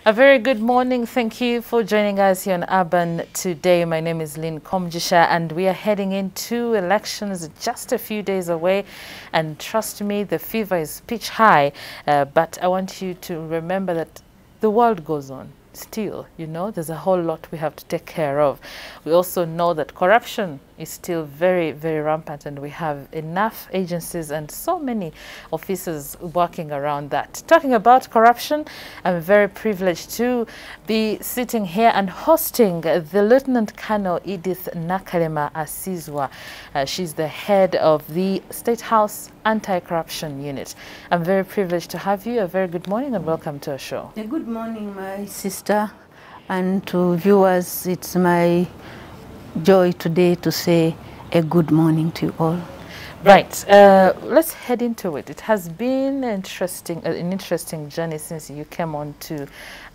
A very good morning. Thank you for joining us here on Urban today. My name is Lynn Komjisha, and we are heading into elections just a few days away. And trust me, the fever is pitch high. But I want you to remember that the world goes on. Still, you know, there's a whole lot we have to take care of. We also know that corruption is still very, very rampant, and we have enough agencies and so many officers working around that. Talking about corruption, I'm very privileged to be sitting here and hosting the Lieutenant Colonel Edith Nakalema Asizwa. She's the head of the State House Anti-Corruption Unit. I'm very privileged to have you. A very good morning and welcome to our show. Good morning, my sister, and to viewers. It's my joy today to say a good morning to you all. Right, let's head into it. It has been an interesting journey since you came on to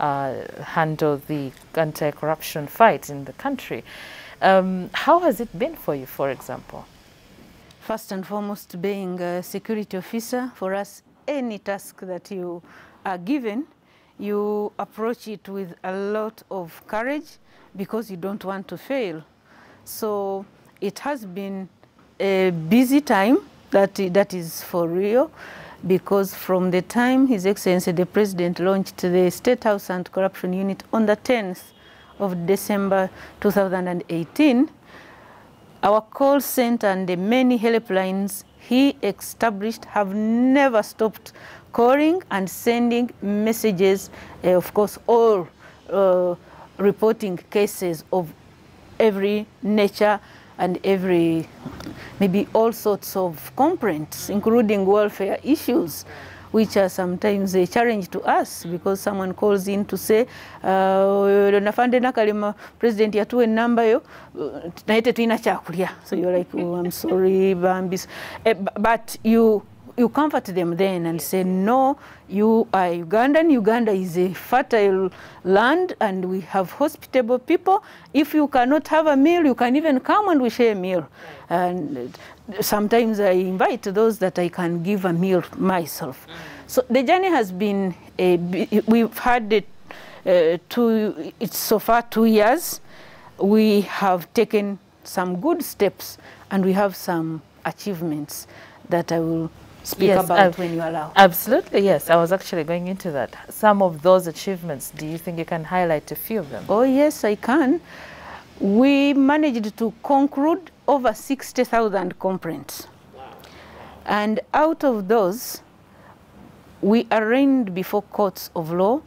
handle the anti-corruption fight in the country. How has it been for you, for example? First and foremost, being a security officer, for us, any task that you are given, you approach it with a lot of courage because you don't want to fail. So it has been a busy time, that is for real, because from the time His Excellency the President launched the State House Anti-Corruption Unit on the 10th of December 2018, our call center and the many helplines he established have never stopped calling and sending messages, of course, all reporting cases of every nature and every, maybe all sorts of complaints, including welfare issues, which are sometimes a challenge to us because someone calls in to say, Nafande Nakalema, President yatuwe namba yo, naite tuina chakulia. So you're like, oh, I'm sorry, Bambis. But you comfort them then and say, no, you are Ugandan. Uganda is a fertile land and we have hospitable people. If you cannot have a meal, you can even come and we share a meal. And sometimes I invite those that I can give a meal myself. So the journey has been, we've had it's so far 2 years. We have taken some good steps and we have some achievements that I will speak about when you allow. Absolutely, yes. I was actually going into that. Some of those achievements, do you think you can highlight a few of them? Oh, yes, I can. We managed to conclude over 60,000 complaints. Wow. And out of those, we arraigned before courts of law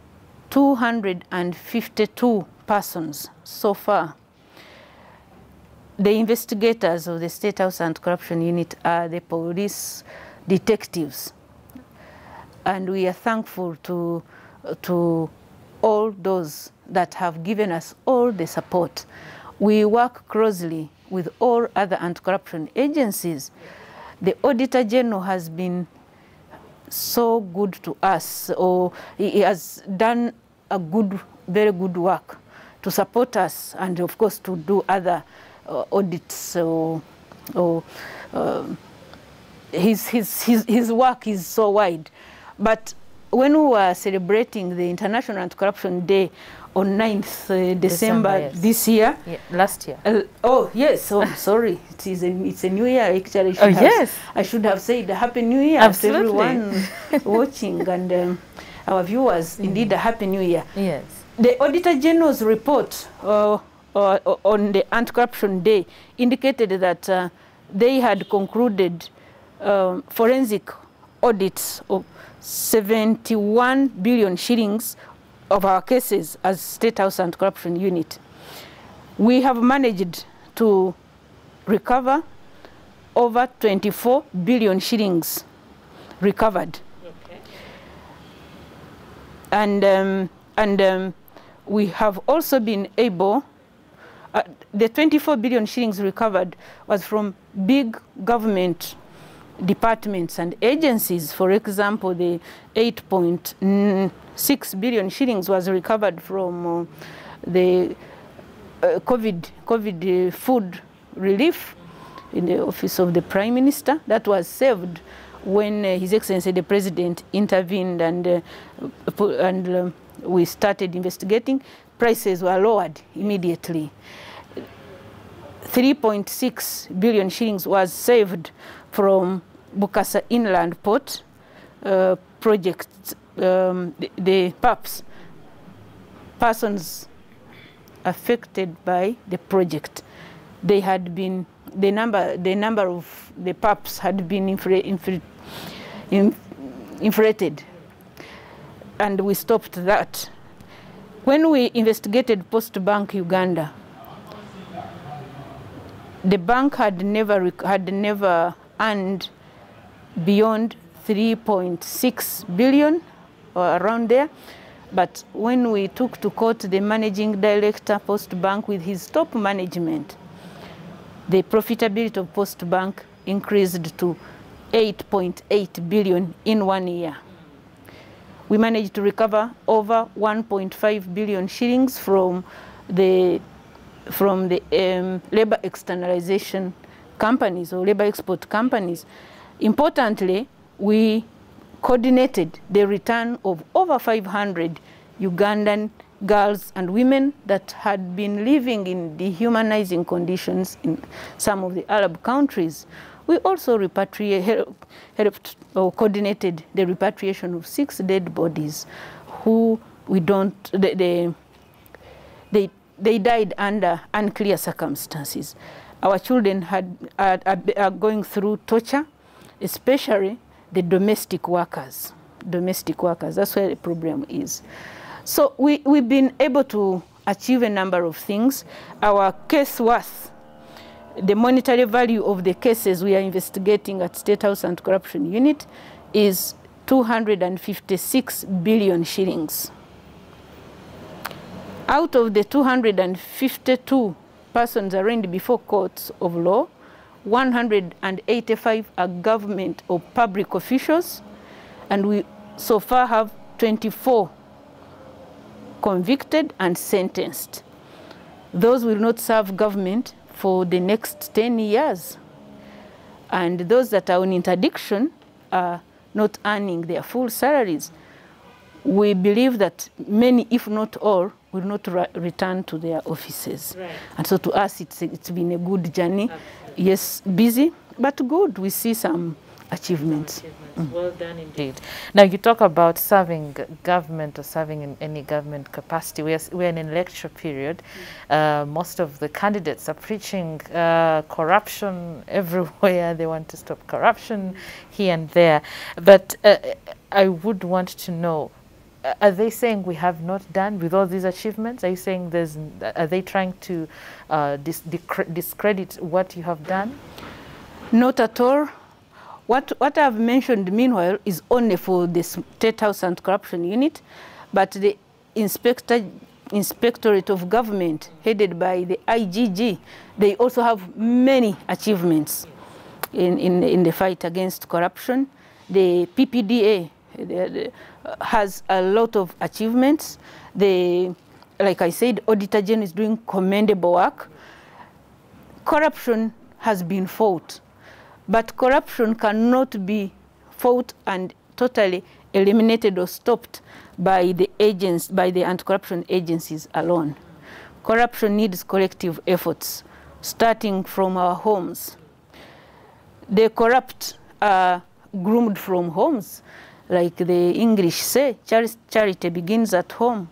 252 persons so far. The investigators of the State House Anti-Corruption Unit are the police detectives. And we are thankful to all those that have given us all the support. We work closely with all other anti-corruption agencies. The Auditor General has been so good to us, or he has done a very good work to support us and of course to do other audits. His work is so wide. But when we were celebrating the International Anti-Corruption Day on 9th December yes. This year. Yeah, last year. Oh, yes. Oh, sorry. It's a new year, actually. I should have said a Happy New Year to everyone watching and our viewers. Indeed, a Happy New Year. Yes. The Auditor General's report on the Anti-Corruption Day indicated that they had concluded forensic audits of 71 billion shillings of our cases as State House Anti-Corruption Unit. We have managed to recover over 24 billion shillings recovered. Okay. And we have also been able, the 24 billion shillings recovered was from big government departments and agencies. For example, the 8.6 billion shillings was recovered from the COVID food relief in the office of the Prime Minister. That was saved when His Excellency the President intervened and we started investigating, prices were lowered immediately. 3.6 billion shillings was saved from Bukasa Inland Port project. The PAPs, persons affected by the project, they had been, the number of the PAPs had been inflated, and we stopped that. When we investigated Post Bank Uganda, the bank had never earned beyond 3.6 billion or around there. But when we took to court the managing director, Post Bank, with his top management, the profitability of Post Bank increased to 8.8 billion in 1 year. We managed to recover over 1.5 billion shillings from the labor externalization companies or labor export companies. Importantly, we coordinated the return of over 500 Ugandan girls and women that had been living in dehumanizing conditions in some of the Arab countries. We also helped or coordinated the repatriation of 6 dead bodies who they died under unclear circumstances. Our children are going through torture, especially the domestic workers. That's where the problem is. So we've been able to achieve a number of things. Our case worth, the monetary value of the cases we are investigating at State House Anti-Corruption Unit, is 256 billion shillings. Out of the 252 persons arraigned before courts of law, 185 are government or public officials, and we so far have 24 convicted and sentenced. Those will not serve government for the next 10 years. And those that are on interdiction are not earning their full salaries. We believe that many, if not all, will not return to their offices. Right. And so to us, it's been a good journey. Yes, busy, but good. We see some achievements. Well done indeed. Now you talk about serving government or serving in any government capacity. We're in an election period. Most of the candidates are preaching corruption everywhere. They want to stop corruption here and there. But I would want to know, are they saying we have not done with all these achievements? Are you saying are they trying to discredit what you have done? Not at all. What I've mentioned, meanwhile, is only for the State House Anti-Corruption Unit, but the Inspectorate of Government, headed by the IGG, they also have many achievements in the fight against corruption. The PPDA has a lot of achievements. Like I said, Auditor General is doing commendable work. Corruption has been fought, but corruption cannot be fought and totally eliminated or stopped by the anti-corruption agencies alone. Corruption needs collective efforts, starting from our homes. The corrupt are groomed from homes. Like the English say, charity begins at home.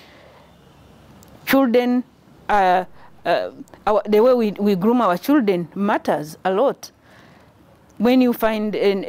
Children, the way we groom our children matters a lot. When you find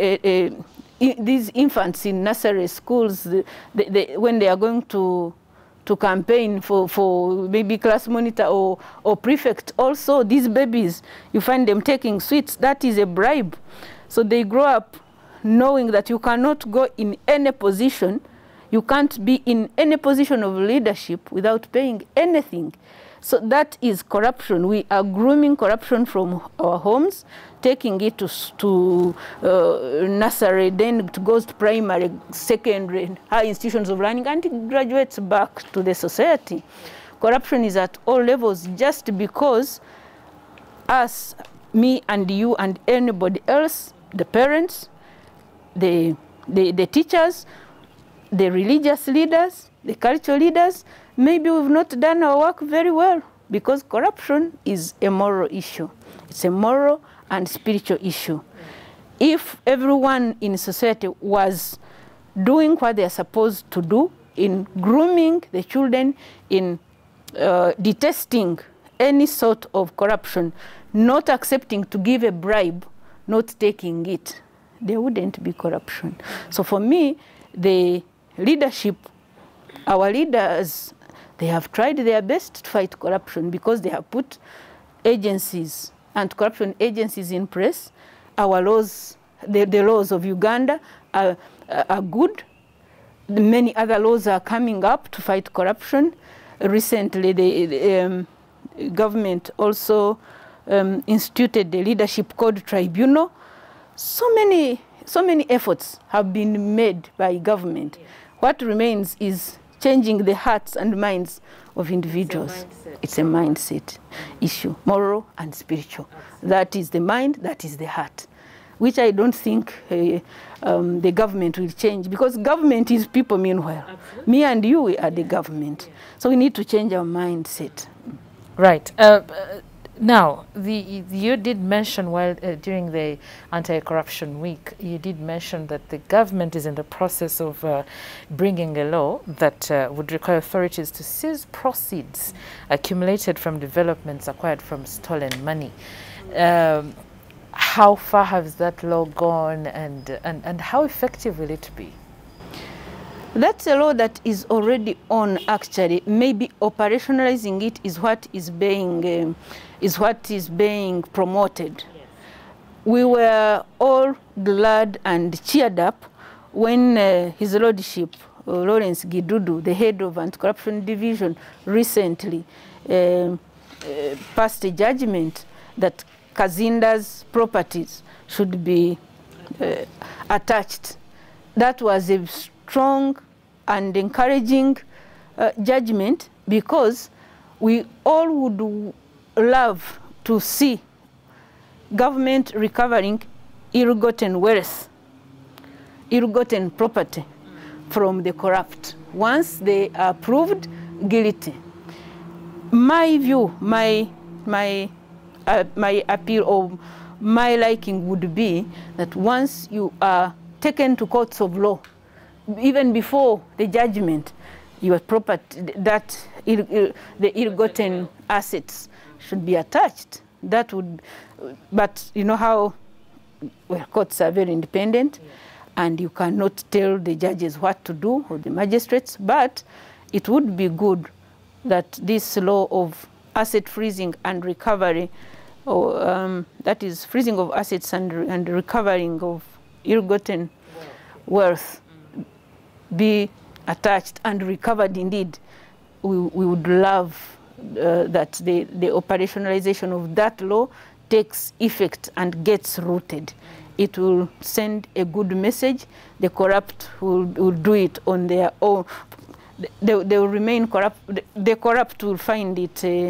these infants in nursery schools, when they are going to campaign for maybe class monitor or prefect, also these babies, you find them taking sweets. That is a bribe. So they grow up knowing that you cannot go in any position, you can't be in any position of leadership without paying anything. So that is corruption. We are grooming corruption from our homes, taking it to nursery, then it goes to primary, secondary, high institutions of learning, and it graduates back to the society. Corruption is at all levels just because us, me and you and anybody else, the parents, the teachers, the religious leaders, the cultural leaders, maybe we've not done our work very well, because corruption is a moral issue. It's a moral and spiritual issue. If everyone in society was doing what they are supposed to do in grooming the children, in detesting any sort of corruption, not accepting to give a bribe, not taking it, there wouldn't be corruption. So for me, the leadership, our leaders, they have tried their best to fight corruption because they have put agencies, anti-corruption agencies in place. Our laws, the laws of Uganda are good. Many other laws are coming up to fight corruption. Recently, the government also instituted the Leadership Code Tribunal. So many efforts have been made by government. What remains is changing the hearts and minds of individuals. It's a mindset issue, moral and spiritual. That is the mind, that is the heart, which I don't think the government will change, because government is people meanwhile. Absolutely. Me and you, we are the government. So we need to change our mindset. Right. Now, you did mention during the Anti-Corruption Week, you did mention that the government is in the process of bringing a law that would require authorities to seize proceeds accumulated from developments acquired from stolen money. How far has that law gone, and how effective will it be? That's a law that is already on, actually. Maybe operationalizing it is what is being promoted. Yes. We were all glad and cheered up when His Lordship Lawrence Gidudu, the head of Anti-Corruption Division, recently passed a judgment that Kazinda's properties should be attached. That was a strong and encouraging judgment, because we all would love to see government recovering ill-gotten wealth, ill-gotten property from the corrupt once they are proved guilty. My view, my appeal, or my liking would be that once you are taken to courts of law, even before the judgment, your property, that the ill-gotten assets should be attached. That would, but you know how, well, courts are very independent, and you cannot tell the judges what to do, or the magistrates, but it would be good that this law of asset freezing and recovery, or that is freezing of assets and recovering of ill-gotten wealth, be attached and recovered indeed. We would love that the operationalization of that law takes effect and gets rooted. It will send a good message. The corrupt will do it on their own. They will remain corrupt. The corrupt will find it.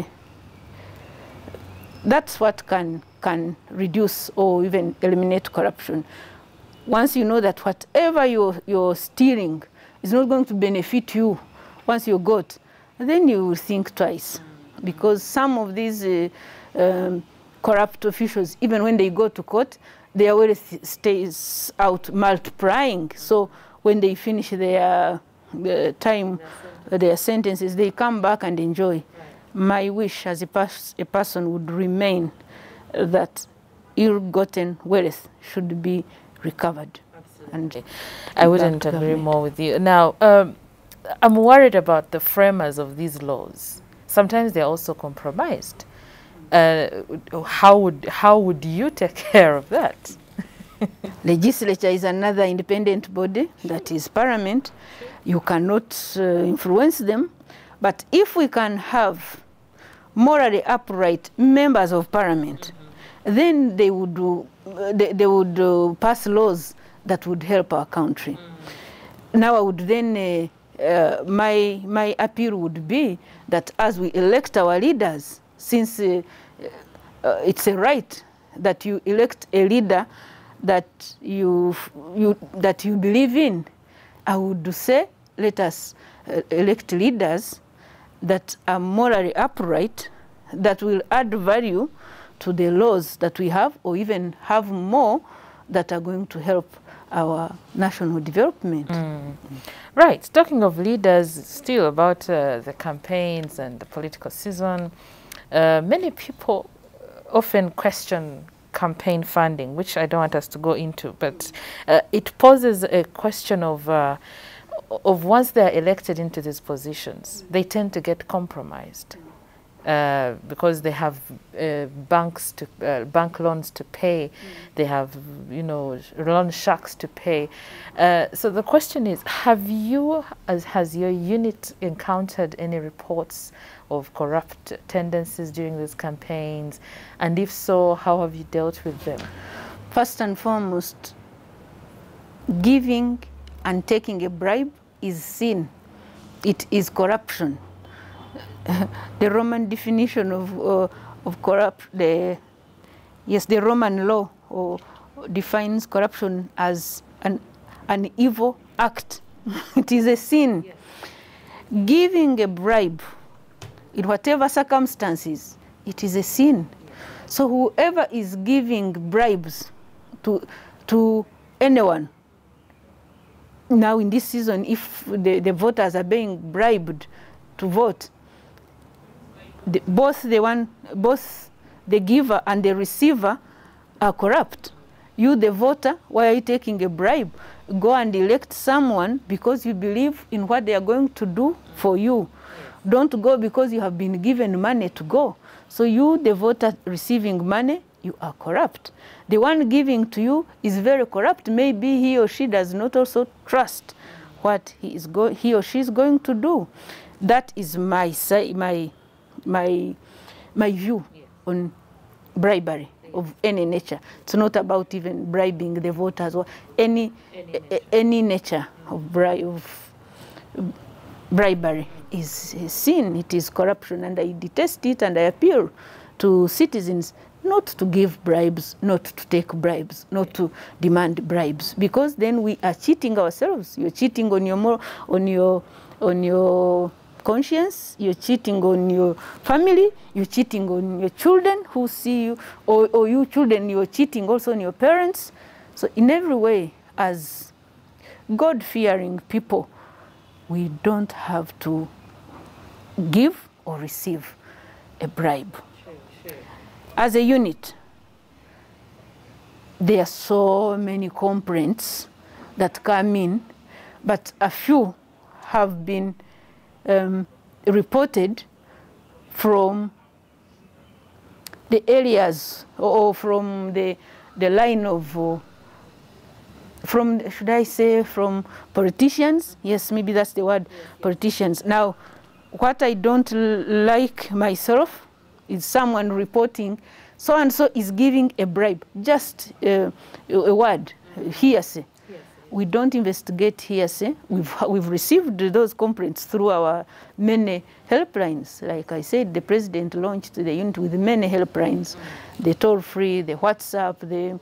That's what can reduce or even eliminate corruption. Once you know that whatever you're stealing is not going to benefit you once you got, then you will think twice. Because some of these corrupt officials, even when they go to court, their wealth stays out multiplying. So when they finish their time, their sentences, they come back and enjoy. My wish as a person would remain that ill-gotten wealth should be recovered. And I wouldn't agree more with you. Now, I'm worried about the framers of these laws. Sometimes they're also compromised. How would you take care of that? Legislature is another independent body, that is Parliament. You cannot influence them. But if we can have morally upright members of Parliament, then they would pass laws that would help our country. Now I would then, my appeal would be that as we elect our leaders, since it's a right that you elect a leader that you believe in, I would say let us elect leaders that are morally upright, that will add value to the laws that we have, or even have more that are going to help our national development. Right. Talking of leaders, still about the campaigns and the political season, many people often question campaign funding, which I don't want us to go into, but it poses a question of once they're elected into these positions, they tend to get compromised. Because they have bank loans to pay, they have, you know, loan sharks to pay. So the question is, has your unit encountered any reports of corrupt tendencies during these campaigns? And if so, how have you dealt with them? First and foremost, giving and taking a bribe is sin. It is corruption. The Roman definition of corrupt, the Roman law defines corruption as an evil act. It is a sin. Yes. Giving a bribe, in whatever circumstances, it is a sin. Yes. So whoever is giving bribes to anyone, now in this season, if the voters are being bribed to vote, both the giver and the receiver are corrupt. You, the voter, why are you taking a bribe? Go and elect someone because you believe in what they are going to do for you. Don't go because you have been given money to go. So you, the voter receiving money, you are corrupt. The one giving to you is very corrupt. Maybe he or she does not also trust what he or she is going to do. That is my view on bribery of any nature. It's not about even bribing the voters or any nature of bribery is a sin. It is corruption, and I detest it, and I appeal to citizens not to give bribes, not to take bribes, not to demand bribes, because then we are cheating ourselves. You're cheating on your conscience, you're cheating on your family, you're cheating on your children who see you, or you children, you're cheating also on your parents. So in every way, as God-fearing people, we don't have to give or receive a bribe. Sure. As a unit, there are so many complaints that come in, but a few have been reported from the areas or from the line of, should I say, from politicians? Yes, maybe that's the word, politicians. Now, what I don't like myself is someone reporting so-and-so is giving a bribe, just a word, hearsay. We don't investigate hearsay. We've received those complaints through our many helplines. Like I said, the president launched the unit with many helplines, the toll-free, the WhatsApp,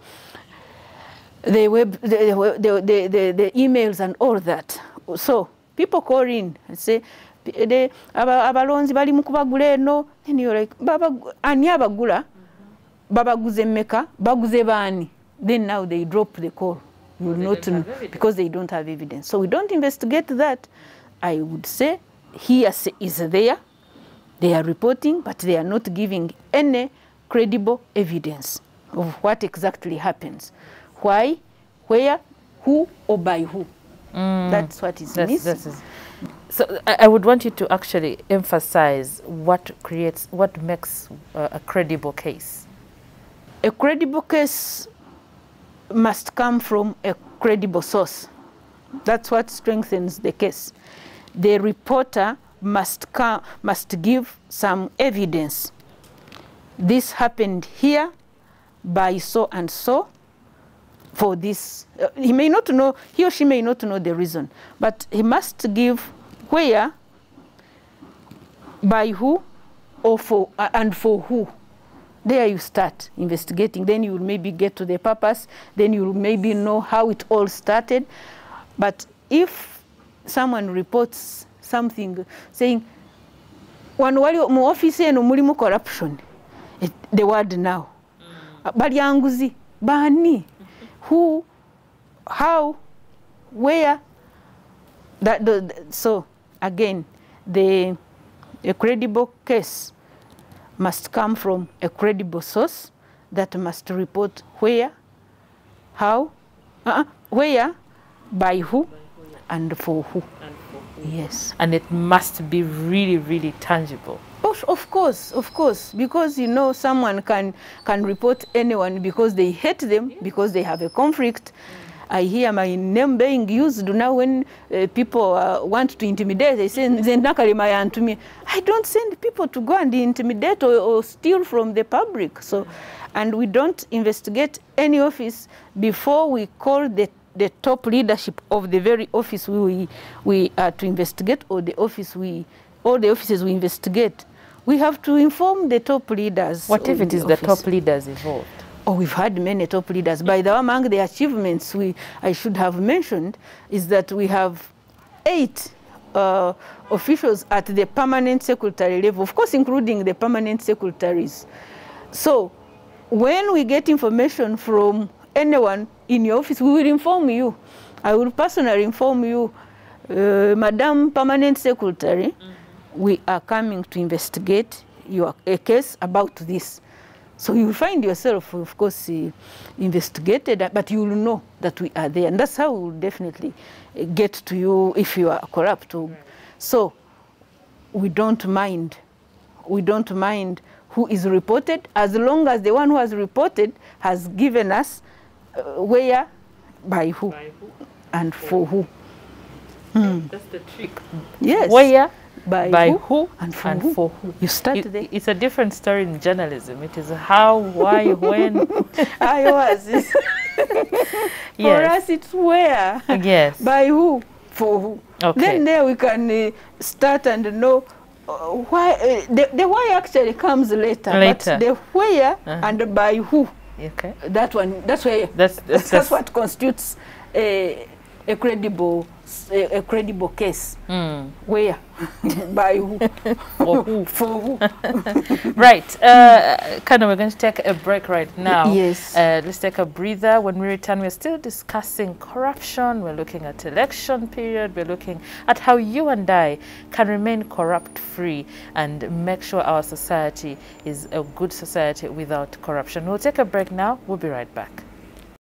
the web, the emails, and all that. So people call in and say, abalonzi bali mukubagula eno, and you're like, ani abagula, babaguze meka, baguze bani. Then now they drop the call. You will not know because they don't have evidence. So we don't investigate that. I would say hearsay is there. They are reporting, but they are not giving any credible evidence of what exactly happens. Why, where, who, or by who. That's what is missing. So I would want you to actually emphasize what makes a credible case. A credible case must come from a credible source. That's what strengthens the case. The reporter must give some evidence. This happened here by so and so for this. He may not know, he or she may not know the reason, but he must give where, by who, or for, and for who. There you start investigating. Then you will maybe get to the purpose. Then you will maybe know how it all started. But if someone reports something saying, "Wano wali mu office eno mulimu corruption." The word now. Balyanguzi, bani, who, how, where. So again, a credible case must come from a credible source that must report where, how, where, by who, and for who. Yes. And it must be really, really tangible. Of course, because you know someone can report anyone because they hate them, because they have a conflict. I hear my name being used now when people want to intimidate. They say, to me. I don't send people to go and intimidate or steal from the public. So, and we don't investigate any office before we call the top leadership of the very office we are to investigate, or all the offices we investigate. We have to inform the top leaders. What if it is the top leaders involved? Oh, we've had many top leaders. By the way, among the achievements I should have mentioned is that we have 8 officials at the permanent secretary level, of course, including the permanent secretaries. So when we get information from anyone in your office, we will inform you. I will personally inform you, Madam Permanent Secretary, we are coming to investigate a case about this. So you will find yourself, of course, investigated, but you will know that we are there. And that's how we will definitely get to you if you are corrupt. So we don't mind. We don't mind who is reported, as long as the one who has reported has given us where, by who, and for who. That's the trick. Yes. Where, by who, and for who. You start there. It's a different story in journalism. It is how, why, when. I was. For us, it's where. Yes. By who, for who. Okay. Then there we can start and know why. The why actually comes later. But the where and by who. Okay. That one. That's where. That's what constitutes a credible case. Where, by who, for who, for who. Right. Kano, we're going to take a break right now. Yes. Let's take a breather. When we return, we're still discussing corruption. We're looking at election period. We're looking at how you and I can remain corrupt-free and make sure our society is a good society without corruption. We'll take a break now. We'll be right back.